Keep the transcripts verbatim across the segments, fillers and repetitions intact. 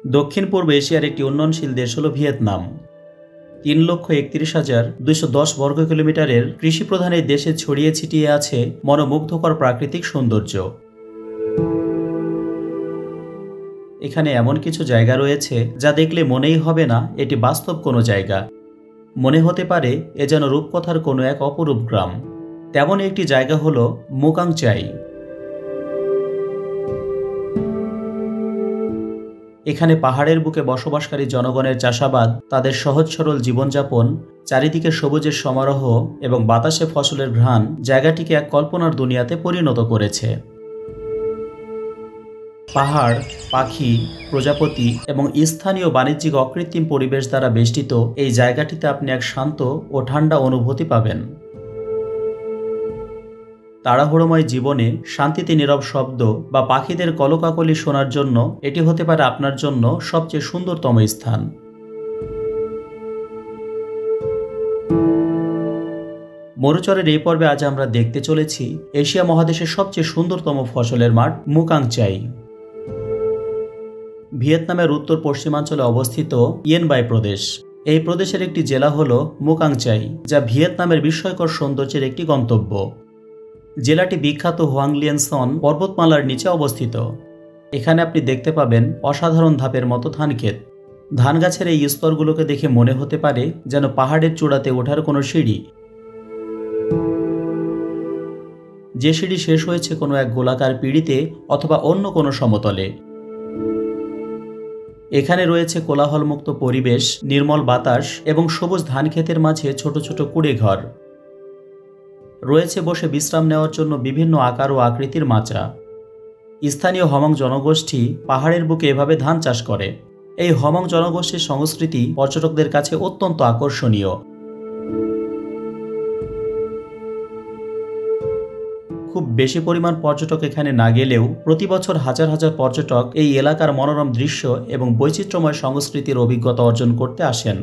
দক্ষিণ পূর্ব এশিয়ার একটি উন্নয়নশীল দেশ হল ভিয়েতনাম। তিন লক্ষ একত্রিশ হাজার দুইশো দশ বর্গ কিলোমিটারের কৃষিপ্রধান এই দেশে ছড়িয়ে ছিটিয়ে আছে মনোমুগ্ধকর প্রাকৃতিক সৌন্দর্য। এখানে এমন কিছু জায়গা রয়েছে যা দেখলে মনেই হবে না এটি বাস্তব কোনো জায়গা। মনে হতে পারে এ যেন রূপকথার কোনো এক অপরূপ গ্রাম। তেমন একটি জায়গা হল মুকাং চাই। এখানে পাহাড়ের বুকে বসবাসকারী জনগণের চাষাবাদ, তাদের সহজ সরল জীবনযাপন, চারিদিকে সবুজের সমারোহ এবং বাতাসে ফসলের ঘ্রাণ জায়গাটিকে এক কল্পনার দুনিয়াতে পরিণত করেছে। পাহাড়, পাখি, প্রজাপতি এবং স্থানীয় বাণিজ্যিক অকৃত্রিম পরিবেশ দ্বারা বেষ্টিত এই জায়গাটিতে আপনি এক শান্ত ও ঠান্ডা অনুভূতি পাবেন। তাড়াহুড়োময় জীবনে শান্তিতে নীরব শব্দ বা পাখিদের কলকাকলি শোনার জন্য এটি হতে পারে আপনার জন্য সবচেয়ে সুন্দরতম স্থান। মরুচরের এই পর্বে আজ আমরা দেখতে চলেছি এশিয়া মহাদেশের সবচেয়ে সুন্দরতম ফসলের মাঠ মুকাং চাই। ভিয়েতনামের উত্তর পশ্চিমাঞ্চলে অবস্থিত ইয়েনবাই প্রদেশ। এই প্রদেশের একটি জেলা হল মুকাং চাই, যা ভিয়েতনামের বিস্ময়কর সৌন্দর্যের একটি গন্তব্য। জেলাটি বিখ্যাত হোয়াংলিয়েন সন পর্বতমালার নিচে অবস্থিত। এখানে আপনি দেখতে পাবেন অসাধারণ ধাপের মতো ধানক্ষেত। ধান গাছের এই স্তরগুলোকে দেখে মনে হতে পারে যেন পাহাড়ের চূড়াতে ওঠার কোনো সিঁড়ি, যে সিঁড়ি শেষ হয়েছে কোনো এক গোলাকার পিঁড়িতে অথবা অন্য কোনো সমতলে। এখানে রয়েছে কোলাহলমুক্ত পরিবেশ, নির্মল বাতাস এবং সবুজ ধানক্ষেতের মাঝে ছোট ছোট কুড়ে ঘর। রয়েছে বসে বিশ্রাম নেওয়ার জন্য বিভিন্ন আকার ও আকৃতির মাচা। স্থানীয় হমং জনগোষ্ঠী পাহাড়ের বুকে এভাবে ধান চাষ করে। এই হমং জনগোষ্ঠীর সংস্কৃতি পর্যটকদের কাছে অত্যন্ত আকর্ষণীয়। খুব বেশি পরিমাণ পর্যটক এখানে না গেলেও প্রতি বছর হাজার হাজার পর্যটক এই এলাকার মনোরম দৃশ্য এবং বৈচিত্র্যময় সংস্কৃতির অভিজ্ঞতা অর্জন করতে আসেন।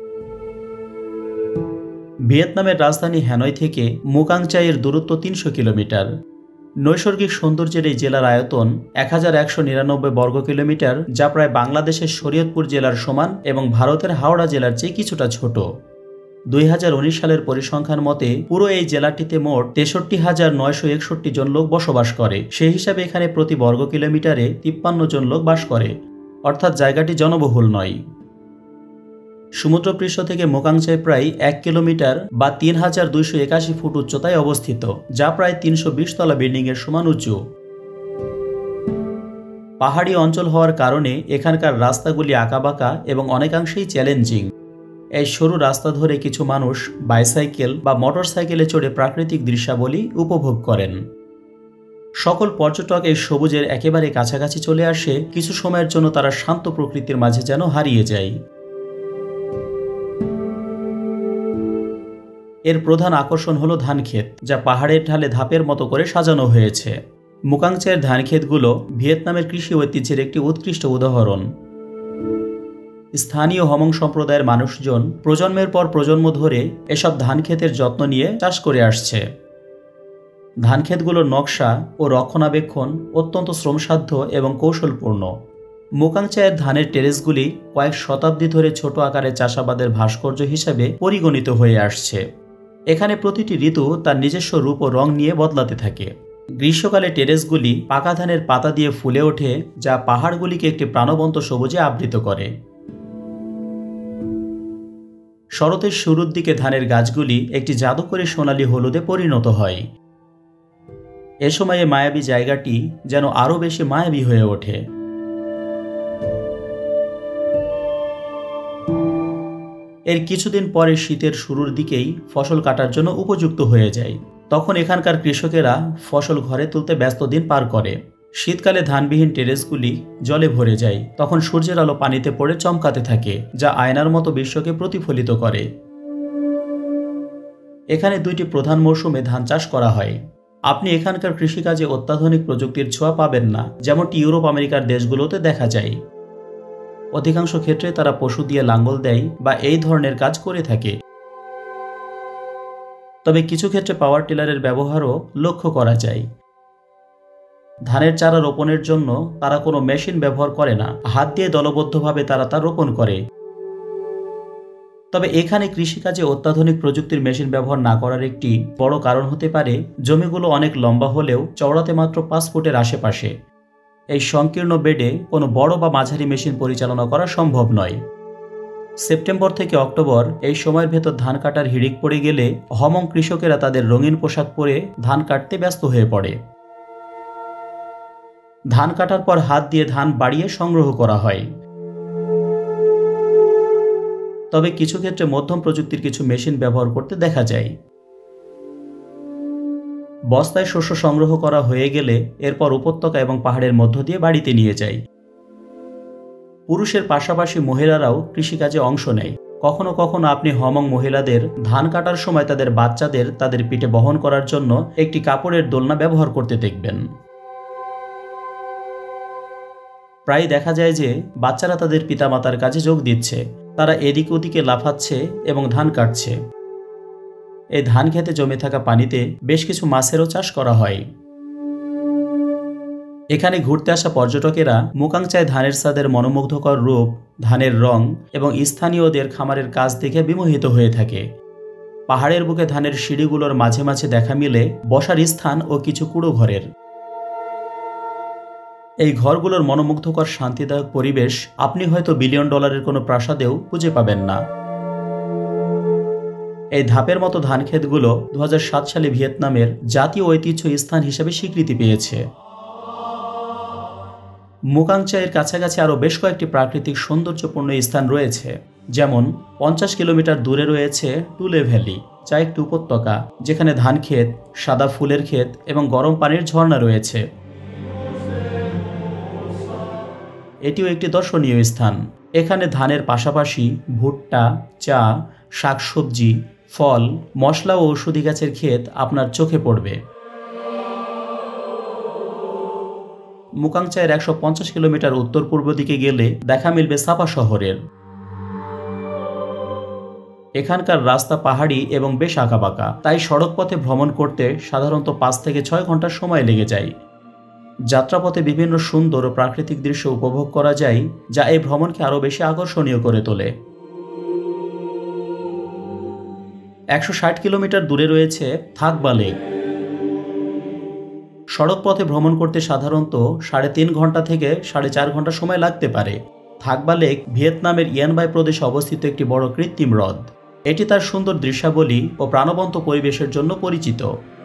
ভিয়েতনামের রাজধানী হ্যানয় থেকে মুকাং চাইয়ের দূরত্ব তিনশো কিলোমিটার। নৈসর্গিক সৌন্দর্যের এই জেলার আয়তন এক হাজার একশো নিরানব্বই বর্গ কিলোমিটার, যা প্রায় বাংলাদেশের শরীয়তপুর জেলার সমান এবং ভারতের হাওড়া জেলার চেয়ে কিছুটা ছোট। দুই হাজার উনিশ সালের পরিসংখ্যান মতে পুরো এই জেলাটিতে মোট তেষট্টি হাজার নয়শো একষট্টি জন লোক বসবাস করে। সেই হিসাবে এখানে প্রতি বর্গ কিলোমিটারে তিপ্পান্ন জন লোক বাস করে, অর্থাৎ জায়গাটি জনবহুল নয়। সমুদ্রপৃষ্ঠ থেকে মুকাং চাই প্রায় এক কিলোমিটার বা তিন হাজার দুইশো একাশি ফুট উচ্চতায় অবস্থিত, যা প্রায় তিনশো বিশ তলা বিল্ডিং এর সমান উঁচু। পাহাড়ি অঞ্চল হওয়ার কারণে এখানকার রাস্তাগুলি আঁকাবাঁকা এবং অনেকাংশেই চ্যালেঞ্জিং। এই সরু রাস্তা ধরে কিছু মানুষ বাইসাইকেল বা মোটর সাইকেলে চড়ে প্রাকৃতিক দৃশ্যাবলী উপভোগ করেন। সকল পর্যটক এই সবুজের একেবারে কাছাকাছি চলে আসে, কিছু সময়ের জন্য তারা শান্ত প্রকৃতির মাঝে যেন হারিয়ে যায়। এর প্রধান আকর্ষণ হলো ধানক্ষেত, যা পাহাড়ের ঢালে ধাপের মতো করে সাজানো হয়েছে। মুকাং চাইয়ের ধানক্ষেতগুলো ভিয়েতনামের কৃষি ঐতিহ্যের একটি উৎকৃষ্ট উদাহরণ। স্থানীয় হমং সম্প্রদায়ের মানুষজন প্রজন্মের পর প্রজন্ম ধরে এসব ধানক্ষেতের যত্ন নিয়ে চাষ করে আসছে। ধানক্ষেতগুলোর নকশা ও রক্ষণাবেক্ষণ অত্যন্ত শ্রমসাধ্য এবং কৌশলপূর্ণ। মুকাং চাইয়ের ধানের টেরেসগুলি কয়েক শতাব্দী ধরে ছোট আকারের চাষাবাদের ভাস্কর্য হিসেবে পরিগণিত হয়ে আসছে। এখানে প্রতিটি ঋতু তার নিজস্ব রূপ ও রং নিয়ে বদলাতে থাকে। গ্রীষ্মকালে টেরেসগুলি পাকা ধানের পাতা দিয়ে ফুলে ওঠে, যা পাহাড়গুলিকে একটি প্রাণবন্ত সবুজে আবৃত করে। শরতের শুরুর দিকে ধানের গাছগুলি একটি জাদুকরী সোনালী হলুদে পরিণত হয়। এ সময়ে মায়াবী জায়গাটি যেন আরও বেশি মায়াবী হয়ে ওঠে। এর কিছুদিন পরে শীতের শুরুর দিকেই ফসল কাটার জন্য উপযুক্ত হয়ে যায়। তখন এখানকার কৃষকেরা ফসল ঘরে তুলতে ব্যস্ত দিন পার করে। শীতকালে ধানবিহীন টেরেসগুলি জলে ভরে যায়। তখন সূর্যের আলো পানিতে পড়ে চমকাতে থাকে, যা আয়নার মতো বিশ্বকে প্রতিফলিত করে। এখানে দুইটি প্রধান মৌসুমে ধান চাষ করা হয়। আপনি এখানকার কৃষিকাজে অত্যাধুনিক প্রযুক্তির ছোঁয়া পাবেন না, যেমনটি ইউরোপ আমেরিকার দেশগুলোতে দেখা যায়। অধিকাংশ ক্ষেত্রে তারা পশু দিয়ে লাঙ্গল দেয় বা এই ধরনের কাজ করে থাকে। তবে কিছু ক্ষেত্রে পাওয়ার টিলারের ব্যবহারও লক্ষ্য করা যায়। ধানের চারা রোপণের জন্য তারা কোনো মেশিন ব্যবহার করে না, হাত দিয়ে দলবদ্ধভাবে তারা তা রোপণ করে। তবে এখানে কৃষিকাজে অত্যাধুনিক প্রযুক্তির মেশিন ব্যবহার না করার একটি বড় কারণ হতে পারে জমিগুলো অনেক লম্বা হলেও চওড়াতে মাত্র পাঁচ ফুটের আশেপাশে। এই সংকীর্ণ বেডে কোনো বড় বা মাঝারি মেশিন পরিচালনা করা সম্ভব নয়। সেপ্টেম্বর থেকে অক্টোবর এই সময়ের ভেতর ধান কাটার হিড়িক পড়ে গেলে হমং কৃষকেরা তাদের রঙিন পোশাক পরে ধান কাটতে ব্যস্ত হয়ে পড়ে। ধান কাটার পর হাত দিয়ে ধান বাড়িয়ে সংগ্রহ করা হয়। তবে কিছু ক্ষেত্রে মধ্যম প্রযুক্তির কিছু মেশিন ব্যবহার করতে দেখা যায়। বস্তায় শস্য সংগ্রহ করা হয়ে গেলে এরপর উপত্যকা এবং পাহাড়ের মধ্য দিয়ে বাড়িতে নিয়ে যায়। পুরুষের পাশাপাশি মহিলারাও কৃষিকাজে অংশ নেয়। কখনো কখনো আপনি হমং মহিলাদের ধান কাটার সময় তাদের বাচ্চাদের তাদের পিঠে বহন করার জন্য একটি কাপড়ের দোলনা ব্যবহার করতে দেখবেন। প্রায় দেখা যায় যে বাচ্চারা তাদের পিতামাতার কাজে যোগ দিচ্ছে, তারা এদিক ওদিকে লাফাচ্ছে এবং ধান কাটছে। এই ধান খেতে জমে থাকা পানিতে বেশ কিছু মাছেরও চাষ করা হয়। এখানে ঘুরতে আসা পর্যটকেরা মুকাংচায় ধানের ছাদের মনোমুগ্ধকর রূপ, ধানের রং এবং স্থানীয়দের খামারের কাজ দেখে বিমোহিত হয়ে থাকে। পাহাড়ের বুকে ধানের সিঁড়িগুলোর মাঝে মাঝে দেখা মিলে বসার স্থান ও কিছু কুড়ো ঘরের। এই ঘরগুলোর মনোমুগ্ধকর শান্তিদায়ক পরিবেশ আপনি হয়তো বিলিয়ন ডলারের কোনো প্রাসাদেও খুঁজে পাবেন না। এই ধাপের মতো ধান ক্ষেতগুলো দু হাজার সাত সালে ভিয়েতনামের জাতীয় ঐতিহ্য স্থান হিসেবে স্বীকৃতি পেয়েছে। মুকাংচায়ের কাছাকাছি আরও বেশ কয়েকটি প্রাকৃতিক সৌন্দর্যপূর্ণ স্থান রয়েছে, যেমন পঞ্চাশ কিলোমিটার দূরে রয়েছে টুলে ভ্যালি, যা একটি উপত্যকা যেখানে ধান ক্ষেত, সাদা ফুলের ক্ষেত এবং গরম পানির ঝর্ণা রয়েছে। এটিও একটি দর্শনীয় স্থান। এখানে ধানের পাশাপাশি ভুট্টা, চা, শাকসবজি, ফল, মশলা ও ঔষধি গাছের ক্ষেত আপনার চোখে পড়বে। মুকাংচায়ের একশো পঞ্চাশ কিলোমিটার উত্তর পূর্ব দিকে গেলে দেখা মিলবে সাপা শহরের। এখানকার রাস্তা পাহাড়ি এবং বেশ আঁকাবাঁকা, তাই সড়ক পথে ভ্রমণ করতে সাধারণত পাঁচ থেকে ছয় ঘন্টা সময় লেগে যায়। যাত্রাপথে বিভিন্ন সুন্দর ও প্রাকৃতিক দৃশ্য উপভোগ করা যায়, যা এই ভ্রমণকে আরও বেশি আকর্ষণীয় করে তোলে। একশো ষাট কিলোমিটার দূরে রয়েছে থাকবা লেক। সড়ক পথে ভ্রমণ করতে সাধারণত সাড়ে তিন ঘন্টা থেকে সাড়ে চার ঘন্টা সময় লাগতে পারে। থাকবা লেক ভিয়েতনামের ইয়ানবাই প্রদেশে অবস্থিত একটি বড় কৃত্রিম হ্রদ। এটি তার সুন্দর দৃশ্যাবলী ও প্রাণবন্ত পরিবেশের জন্য পরিচিত।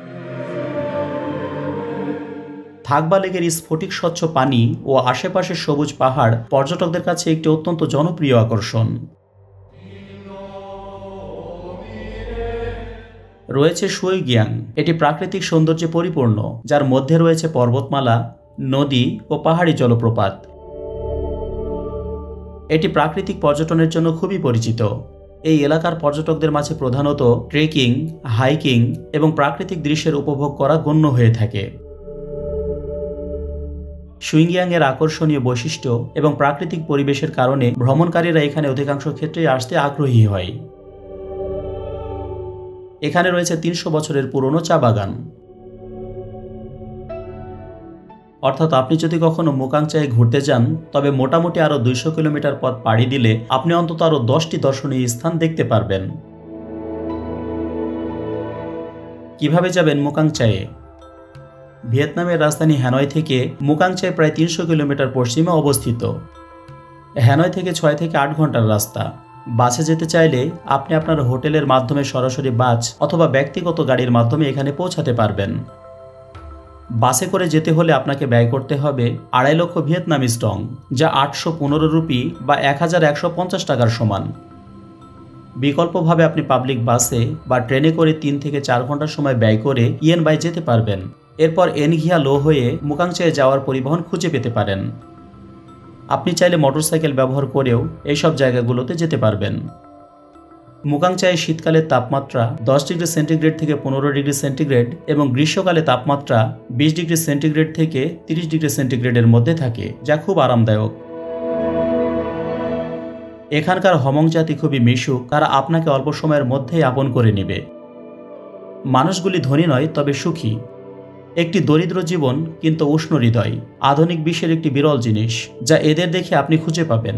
থাকবা লেকের স্ফটিক স্বচ্ছ পানি ও আশেপাশের সবুজ পাহাড় পর্যটকদের কাছে একটি অত্যন্ত জনপ্রিয় আকর্ষণ। রয়েছে সুইগিয়াং। এটি প্রাকৃতিক সৌন্দর্যে পরিপূর্ণ, যার মধ্যে রয়েছে পর্বতমালা, নদী ও পাহাড়ি জলপ্রপাত। এটি প্রাকৃতিক পর্যটনের জন্য খুবই পরিচিত। এই এলাকার পর্যটকদের মাঝে প্রধানত ট্রেকিং, হাইকিং এবং প্রাকৃতিক দৃশ্যের উপভোগ করা গণ্য হয়ে থাকে। সুইগিয়াংয়ের আকর্ষণীয় বৈশিষ্ট্য এবং প্রাকৃতিক পরিবেশের কারণে ভ্রমণকারীরা এখানে অধিকাংশ ক্ষেত্রেই আসতে আগ্রহী হয়। এখানে রয়েছে তিনশো বছরের পুরনো চা বাগান। অর্থাৎ আপনি যদি কখনো মুকাংচায় ঘুরতে যান, তবে মোটামুটি আরও দুইশো কিলোমিটার পথ পাড়ি দিলে আপনি অন্তত আরও দশটি দর্শনীয় স্থান দেখতে পারবেন। কিভাবে যাবেন মুকাংচায়ে? ভিয়েতনামের রাজধানী হ্যানয় থেকে মুকাংচায় প্রায় তিনশো কিলোমিটার পশ্চিমে অবস্থিত। হ্যানয় থেকে ছয় থেকে আট ঘন্টার রাস্তা। বাসে যেতে চাইলে আপনি আপনার হোটেলের মাধ্যমে সরাসরি বাস অথবা ব্যক্তিগত গাড়ির মাধ্যমে এখানে পৌঁছাতে পারবেন। বাসে করে যেতে হলে আপনাকে ব্যয় করতে হবে আড়াই লক্ষ ভিয়েতনামিজ ডং, যা আটশো পনেরো রুপি বা এক হাজার একশো পঞ্চাশ টাকার সমান। বিকল্পভাবে আপনি পাবলিক বাসে বা ট্রেনে করে তিন থেকে চার ঘন্টা সময় ব্যয় করে ইয়েনবাই যেতে পারবেন। এরপর এনঘিয়া লো হয়ে মুকাংচায় যাওয়ার পরিবহন খুঁজে পেতে পারেন। আপনি চাইলে মোটরসাইকেল ব্যবহার করেও এইসব জায়গাগুলোতে যেতে পারবেন। মুকাংচায় শীতকালে তাপমাত্রা দশ ডিগ্রি সেন্টিগ্রেড থেকে পনেরো ডিগ্রি সেন্টিগ্রেড এবং গ্রীষ্মকালে তাপমাত্রা বিশ ডিগ্রি সেন্টিগ্রেড থেকে তিরিশ ডিগ্রি সেন্টিগ্রেডের মধ্যে থাকে, যা খুব আরামদায়ক। এখানকার হমং জাতি খুবই মিশুক, তারা আপনাকে অল্প সময়ের মধ্যেই আপন করে নেবে। মানুষগুলি ধনী নয়, তবে সুখী। একটি দরিদ্র জীবন কিন্তু উষ্ণ হৃদয়, আধুনিক বিশ্বের একটি বিরল জিনিস যা এদের দেখে আপনি খুঁজে পাবেন।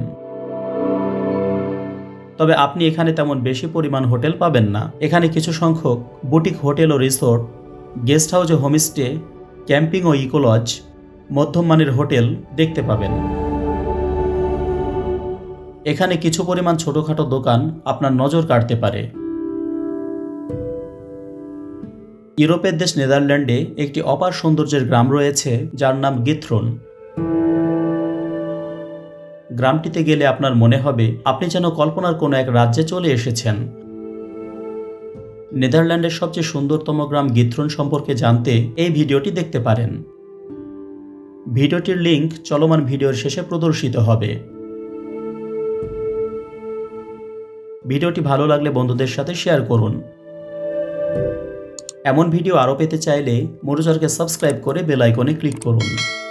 তবে আপনি এখানে তেমন বেশি পরিমাণ হোটেল পাবেন না। এখানে কিছু সংখ্যক বুটিক হোটেল ও রিসোর্ট, গেস্ট হাউস ও হোমস্টে, ক্যাম্পিং ও ইকোলজ, মধ্যম মানের হোটেল দেখতে পাবেন। এখানে কিছু পরিমাণ ছোটখাটো দোকান আপনার নজর কাড়তে পারে। ইউরোপের দেশ নেদারল্যান্ডে একটি অপার সৌন্দর্যের গ্রাম রয়েছে যার নাম গিথ্রোন। গ্রামটিতে গেলে আপনার মনে হবে আপনি যেন কল্পনার কোনো এক রাজ্যে চলে এসেছেন। নেদারল্যান্ডের সবচেয়ে সুন্দরতম গ্রাম গিথ্রোন সম্পর্কে জানতে এই ভিডিওটি দেখতে পারেন। ভিডিওটির লিংক চলমান ভিডিওর শেষে প্রদর্শিত হবে। ভিডিওটি ভালো লাগলে বন্ধুদের সাথে শেয়ার করুন। এমন ভিডিও আরও পেতে চাইলে মরুজারকে সাবস্ক্রাইব করে বেল আইকনে ক্লিক করুন।